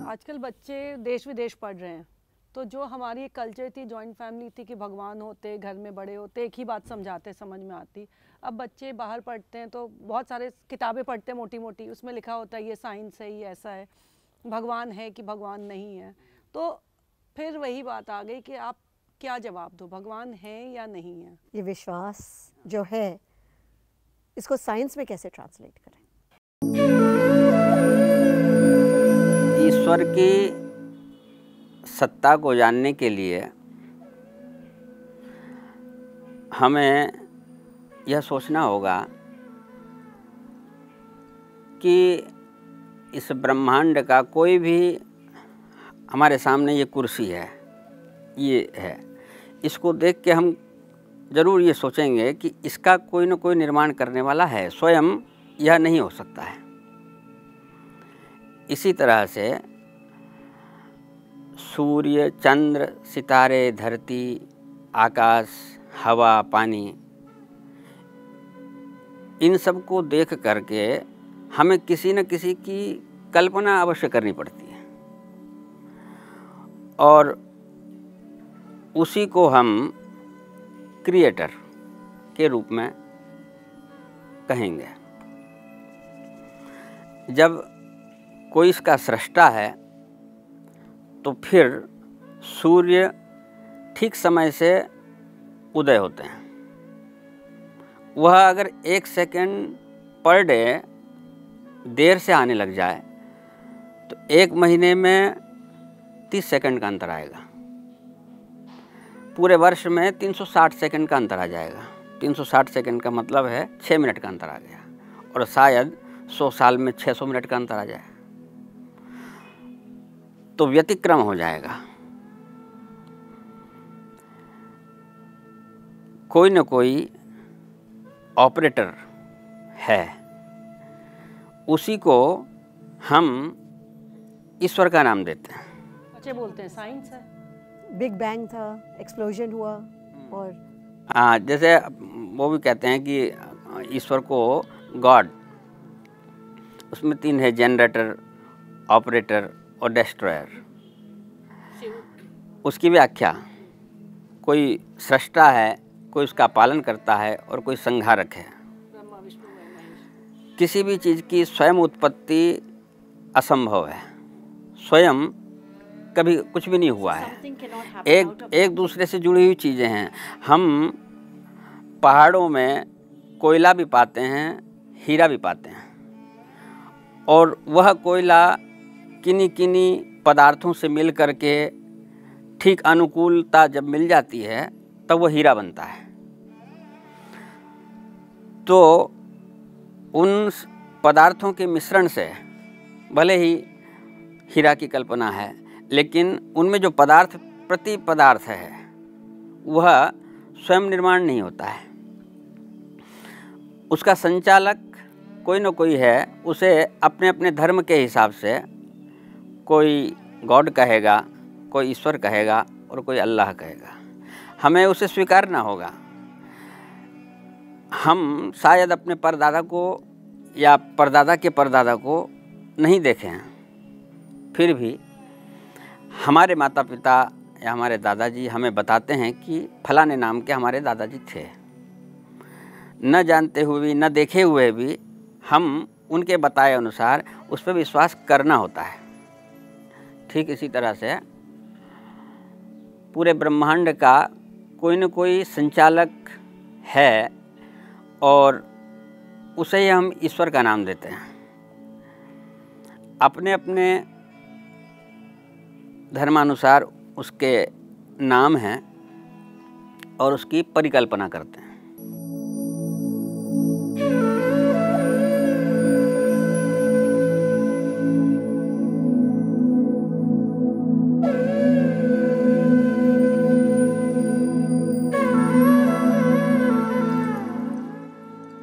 आजकल बच्चे देश विदेश पढ़ रहे हैं, तो जो हमारी एक कल्चर थी, जॉइंट फैमिली थी कि भगवान होते, घर में बड़े होते, एक ही बात समझाते, समझ में आती। अब बच्चे बाहर पढ़ते हैं तो बहुत सारे किताबें पढ़ते हैं मोटी मोटी, उसमें लिखा होता है ये साइंस है, ये ऐसा है, भगवान है कि भगवान नहीं है। तो फिर वही बात आ गई कि आप क्या जवाब दो, भगवान है या नहीं है? ये विश्वास जो है इसको साइंस में कैसे ट्रांसलेट करें? ईश्वर की सत्ता को जानने के लिए हमें यह सोचना होगा कि इस ब्रह्मांड का कोई भी, हमारे सामने ये कुर्सी है, ये है, इसको देख के हम ज़रूर ये सोचेंगे कि इसका कोई न कोई निर्माण करने वाला है, स्वयं यह नहीं हो सकता है। इसी तरह से सूर्य, चंद्र, सितारे, धरती, आकाश, हवा, पानी, इन सब को देख करके हमें किसी न किसी की कल्पना अवश्य करनी पड़ती है और उसी को हम क्रिएटर के रूप में कहेंगे। जब कोई इसका सृष्टा है तो फिर सूर्य ठीक समय से उदय होते हैं। वह अगर 1 सेकंड पर डे देर से आने लग जाए तो 1 महीने में 30 सेकंड का अंतर आएगा। पूरे वर्ष में 360 सेकंड का अंतर आ जाएगा। 360 सेकंड का मतलब है 6 मिनट का अंतर आ गया, और शायद 100 साल में 600 मिनट का अंतर आ जाए तो व्यतिक्रम हो जाएगा। कोई न कोई ऑपरेटर है, उसी को हम ईश्वर का नाम देते हैं। बच्चे बोलते हैं साइंस है। बिग बैंग था, एक्सप्लोजन हुआ, और जैसे वो भी कहते हैं कि ईश्वर को गॉड, उसमें 3 है, जनरेटर, ऑपरेटर और डिस्ट्रॉयर। उसकी व्याख्या, कोई सृष्टा है, कोई उसका पालन करता है और कोई संहारक है। किसी भी चीज़ की स्वयं उत्पत्ति असंभव है, स्वयं कभी कुछ भी नहीं हुआ है। एक दूसरे से जुड़ी हुई चीज़ें हैं। हम पहाड़ों में कोयला भी पाते हैं, हीरा भी पाते हैं, और वह कोयला किन्हीं पदार्थों से मिल करके ठीक अनुकूलता जब मिल जाती है तब वह हीरा बनता है। तो उन पदार्थों के मिश्रण से भले ही हीरा की कल्पना है, लेकिन उनमें जो प्रति पदार्थ है वह स्वयं निर्माण नहीं होता है। उसका संचालक कोई न कोई है। उसे अपने अपने धर्म के हिसाब से कोई गॉड कहेगा, कोई ईश्वर कहेगा और कोई अल्लाह कहेगा। हमें उसे स्वीकारना होगा। हम शायद अपने परदादा को या परदादा के परदादा को नहीं देखे हैं, फिर भी हमारे माता पिता या हमारे दादाजी हमें बताते हैं कि फलाने नाम के हमारे दादाजी थे। न जानते हुए भी, न देखे हुए भी हम उनके बताए अनुसार उस पर विश्वास करना होता है। ठीक इसी तरह से पूरे ब्रह्मांड का कोई न कोई संचालक है और उसे ही हम ईश्वर का नाम देते हैं। अपने अपने धर्मानुसार उसके नाम हैं और उसकी परिकल्पना करते हैं।